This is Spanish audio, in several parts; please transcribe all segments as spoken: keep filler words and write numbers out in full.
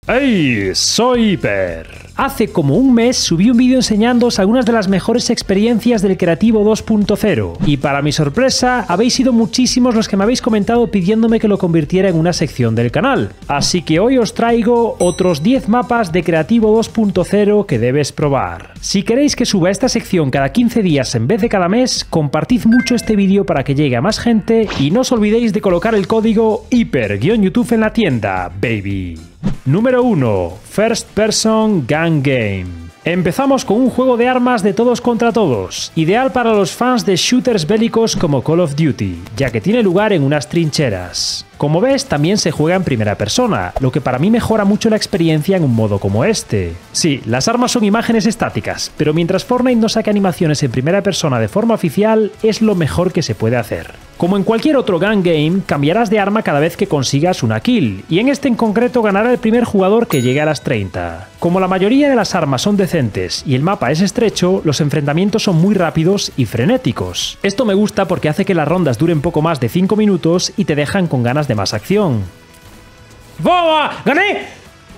¡Hey! Soy Hiper. Hace como un mes subí un vídeo enseñándoos algunas de las mejores experiencias del Creativo dos punto cero y para mi sorpresa habéis sido muchísimos los que me habéis comentado pidiéndome que lo convirtiera en una sección del canal. Así que hoy os traigo otros diez mapas de Creativo dos punto cero que debes probar. Si queréis que suba esta sección cada quince días en vez de cada mes, compartid mucho este vídeo para que llegue a más gente y no os olvidéis de colocar el código Hiper-YouTube en la tienda, baby. Número uno. First Person Gun Game. Empezamos con un juego de armas de todos contra todos, ideal para los fans de shooters bélicos como Call of Duty, ya que tiene lugar en unas trincheras. Como ves, también se juega en primera persona, lo que para mí mejora mucho la experiencia en un modo como este. Sí, las armas son imágenes estáticas, pero mientras Fortnite no saque animaciones en primera persona de forma oficial, es lo mejor que se puede hacer. Como en cualquier otro gun game, cambiarás de arma cada vez que consigas una kill, y en este en concreto ganará el primer jugador que llegue a las treinta. Como la mayoría de las armas son decentes y el mapa es estrecho, los enfrentamientos son muy rápidos y frenéticos. Esto me gusta porque hace que las rondas duren poco más de cinco minutos y te dejan con ganas de más acción. ¡Vamos! ¡Gané!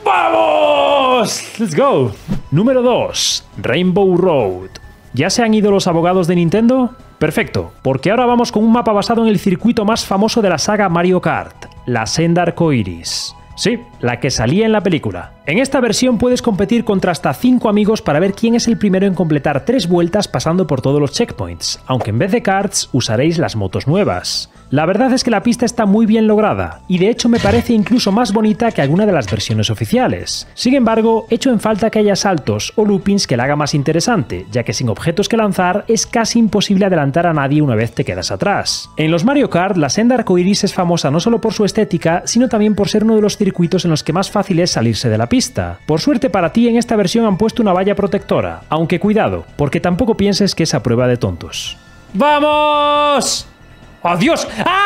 ¡Vamos! ¡Let's go! Número dos. Rainbow Road. ¿Ya se han ido los abogados de Nintendo? Perfecto, porque ahora vamos con un mapa basado en el circuito más famoso de la saga Mario Kart, la senda arcoiris. Sí, la que salía en la película. En esta versión puedes competir contra hasta cinco amigos para ver quién es el primero en completar tres vueltas pasando por todos los checkpoints, aunque en vez de karts usaréis las motos nuevas. La verdad es que la pista está muy bien lograda, y de hecho me parece incluso más bonita que alguna de las versiones oficiales. Sin embargo, echo en falta que haya saltos o loopings que la haga más interesante, ya que sin objetos que lanzar es casi imposible adelantar a nadie una vez te quedas atrás. En los Mario Kart, la senda arcoiris es famosa no solo por su estética, sino también por ser uno de los circuitos en los que más fácil es salirse de la pista. Por suerte para ti, en esta versión han puesto una valla protectora, aunque cuidado, porque tampoco pienses que es a prueba de tontos. ¡Vamos! ¡Adiós!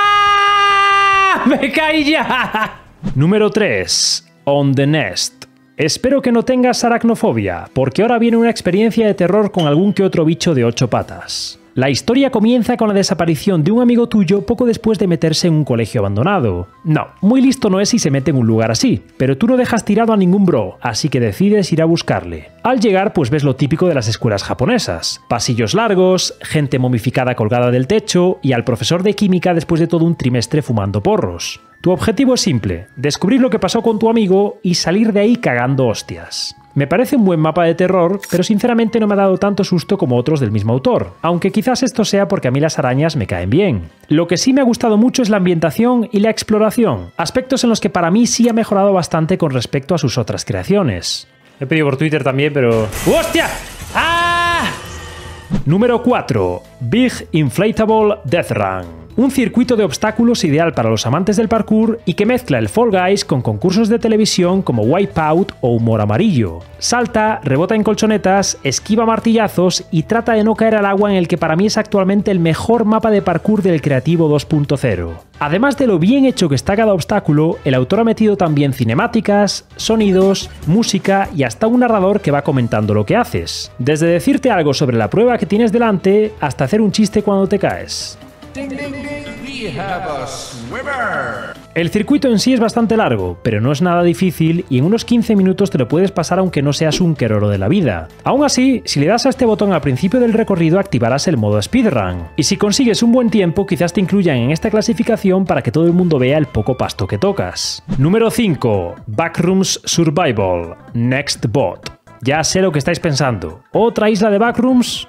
¡Ah! ¡Me caí ya! Número tres. On the Nest. Espero que no tengas aracnofobia, porque ahora viene una experiencia de terror con algún que otro bicho de ocho patas. La historia comienza con la desaparición de un amigo tuyo poco después de meterse en un colegio abandonado. No, muy listo no es si se mete en un lugar así, pero tú no dejas tirado a ningún bro, así que decides ir a buscarle. Al llegar pues ves lo típico de las escuelas japonesas, pasillos largos, gente momificada colgada del techo y al profesor de química después de todo un trimestre fumando porros. Tu objetivo es simple, descubrir lo que pasó con tu amigo y salir de ahí cagando hostias. Me parece un buen mapa de terror, pero sinceramente no me ha dado tanto susto como otros del mismo autor, aunque quizás esto sea porque a mí las arañas me caen bien. Lo que sí me ha gustado mucho es la ambientación y la exploración, aspectos en los que para mí sí ha mejorado bastante con respecto a sus otras creaciones. He pedido por Twitter también, pero... ¡Hostia! ¡Ah! Número cuatro. Big Inflatable Death Run. Un circuito de obstáculos ideal para los amantes del parkour y que mezcla el Fall Guys con concursos de televisión como Wipeout o Humor Amarillo. Salta, rebota en colchonetas, esquiva martillazos y trata de no caer al agua en el que para mí es actualmente el mejor mapa de parkour del Creativo dos punto cero. Además de lo bien hecho que está cada obstáculo, el autor ha metido también cinemáticas, sonidos, música y hasta un narrador que va comentando lo que haces. Desde decirte algo sobre la prueba que tienes delante hasta hacer un chiste cuando te caes. Ding, ding, ding. We have a swimmer. El circuito en sí es bastante largo, pero no es nada difícil y en unos quince minutos te lo puedes pasar aunque no seas un queroro de la vida. Aún así, si le das a este botón al principio del recorrido activarás el modo speedrun, y si consigues un buen tiempo quizás te incluyan en esta clasificación para que todo el mundo vea el poco pasto que tocas. Número cinco. Backrooms Survival. Next Bot. Ya sé lo que estáis pensando. ¿Otra isla de Backrooms?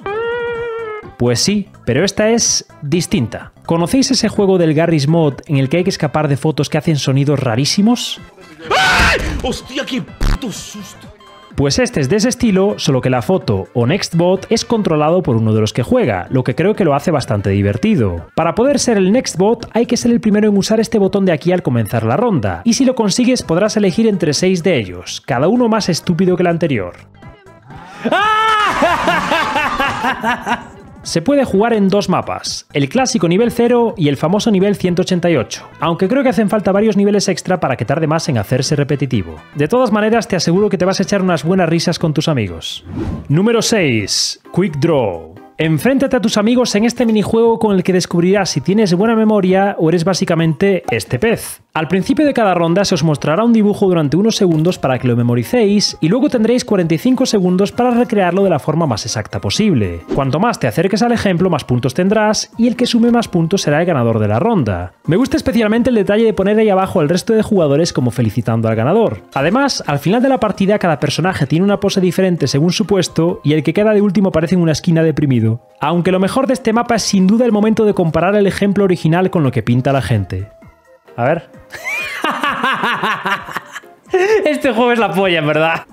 Pues sí, pero esta es distinta. ¿Conocéis ese juego del Garry's Mod en el que hay que escapar de fotos que hacen sonidos rarísimos? ¡Ay! ¡Hostia, qué puto susto! Pues este es de ese estilo, solo que la foto o Nextbot es controlado por uno de los que juega, lo que creo que lo hace bastante divertido. Para poder ser el Nextbot hay que ser el primero en usar este botón de aquí al comenzar la ronda, y si lo consigues podrás elegir entre seis de ellos, cada uno más estúpido que el anterior. ¡Ah! Se puede jugar en dos mapas, el clásico nivel cero y el famoso nivel ciento ochenta y ocho, aunque creo que hacen falta varios niveles extra para que tarde más en hacerse repetitivo. De todas maneras, te aseguro que te vas a echar unas buenas risas con tus amigos. Número seis. Quick Draw. Enfréntate a tus amigos en este minijuego con el que descubrirás si tienes buena memoria o eres básicamente este pez. Al principio de cada ronda se os mostrará un dibujo durante unos segundos para que lo memoricéis y luego tendréis cuarenta y cinco segundos para recrearlo de la forma más exacta posible. Cuanto más te acerques al ejemplo, más puntos tendrás y el que sume más puntos será el ganador de la ronda. Me gusta especialmente el detalle de poner ahí abajo al resto de jugadores como felicitando al ganador. Además, al final de la partida cada personaje tiene una pose diferente según su puesto y el que queda de último aparece en una esquina deprimido. Aunque lo mejor de este mapa es sin duda el momento de comparar el ejemplo original con lo que pinta la gente. A ver. Este juego es la polla, en verdad.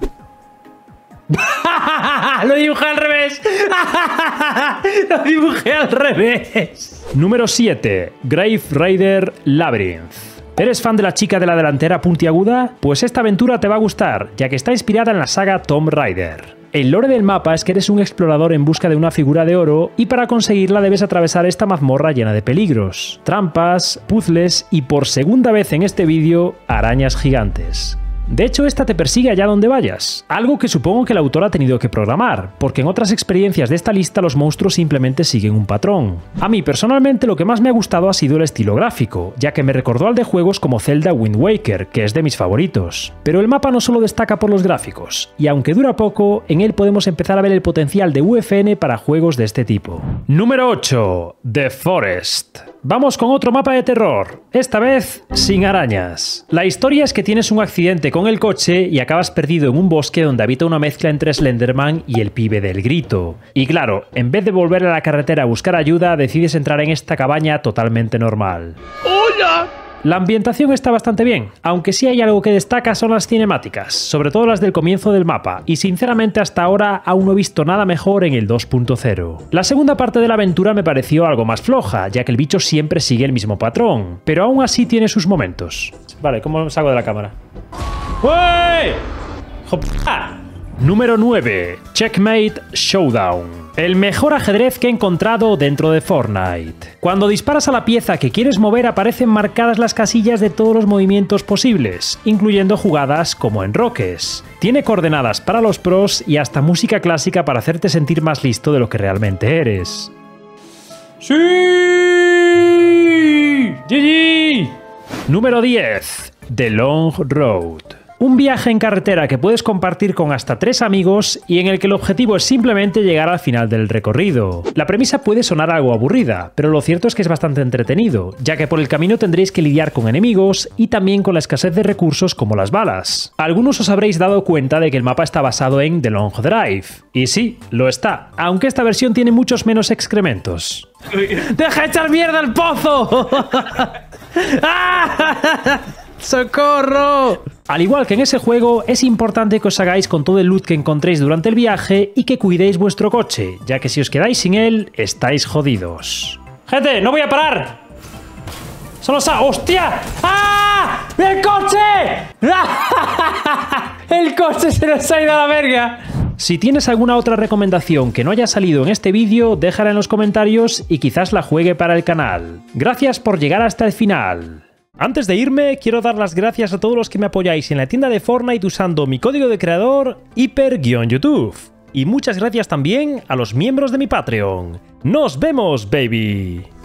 Lo dibujé al revés. Lo dibujé al revés. Número siete. Grave Raider Labyrinth. ¿Eres fan de la chica de la delantera puntiaguda? Pues esta aventura te va a gustar, ya que está inspirada en la saga Tomb Raider. El lore del mapa es que eres un explorador en busca de una figura de oro y para conseguirla debes atravesar esta mazmorra llena de peligros, trampas, puzzles y por segunda vez en este vídeo, arañas gigantes. De hecho, esta te persigue allá donde vayas, algo que supongo que el autor ha tenido que programar, porque en otras experiencias de esta lista los monstruos simplemente siguen un patrón. A mí personalmente lo que más me ha gustado ha sido el estilo gráfico, ya que me recordó al de juegos como Zelda Wind Waker, que es de mis favoritos. Pero el mapa no solo destaca por los gráficos, y aunque dura poco, en él podemos empezar a ver el potencial de U F N para juegos de este tipo. Número ocho. The Forest. Vamos con otro mapa de terror, esta vez sin arañas. La historia es que tienes un accidente con el coche y acabas perdido en un bosque donde habita una mezcla entre Slenderman y el pibe del grito. Y claro, en vez de volver a la carretera a buscar ayuda, decides entrar en esta cabaña totalmente normal. ¡Hola! La ambientación está bastante bien, aunque sí hay algo que destaca son las cinemáticas, sobre todo las del comienzo del mapa, y sinceramente hasta ahora aún no he visto nada mejor en el dos punto cero. La segunda parte de la aventura me pareció algo más floja, ya que el bicho siempre sigue el mismo patrón, pero aún así tiene sus momentos. Vale, ¿cómo salgo de la cámara? ¡Uy! ¡Jopa! Número nueve. Checkmate Showdown. El mejor ajedrez que he encontrado dentro de Fortnite. Cuando disparas a la pieza que quieres mover aparecen marcadas las casillas de todos los movimientos posibles, incluyendo jugadas como en Roques. Tiene coordenadas para los pros y hasta música clásica para hacerte sentir más listo de lo que realmente eres. ¡Sí! ¡G G! Número diez. The Long Road. Un viaje en carretera que puedes compartir con hasta tres amigos y en el que el objetivo es simplemente llegar al final del recorrido. La premisa puede sonar algo aburrida, pero lo cierto es que es bastante entretenido, ya que por el camino tendréis que lidiar con enemigos y también con la escasez de recursos como las balas. Algunos os habréis dado cuenta de que el mapa está basado en The Long Drive, y sí, lo está, aunque esta versión tiene muchos menos excrementos. ¡Deja de echar mierda al pozo! ¡Socorro! Al igual que en ese juego, es importante que os hagáis con todo el loot que encontréis durante el viaje y que cuidéis vuestro coche, ya que si os quedáis sin él, estáis jodidos. ¡Gente, no voy a parar! ¡Solo sa... ¡Hostia! ¡Ah! ¡El coche! ¡El coche se nos ha ido a la verga! Si tienes alguna otra recomendación que no haya salido en este vídeo, déjala en los comentarios y quizás la juegue para el canal. Gracias por llegar hasta el final. Antes de irme, quiero dar las gracias a todos los que me apoyáis en la tienda de Fortnite usando mi código de creador hiper-youtube. Y muchas gracias también a los miembros de mi Patreon. ¡Nos vemos, baby!